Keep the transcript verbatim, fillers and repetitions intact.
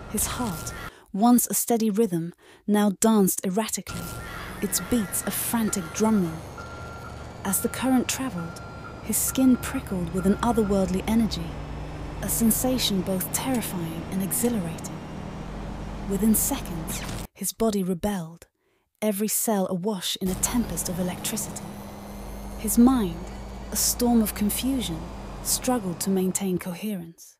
His heart, once a steady rhythm, now danced erratically, its beats a frantic drum roll. As the current travelled, his skin prickled with an otherworldly energy, a sensation both terrifying and exhilarating. Within seconds, his body rebelled, every cell awash in a tempest of electricity. His mind, a storm of confusion, struggled to maintain coherence.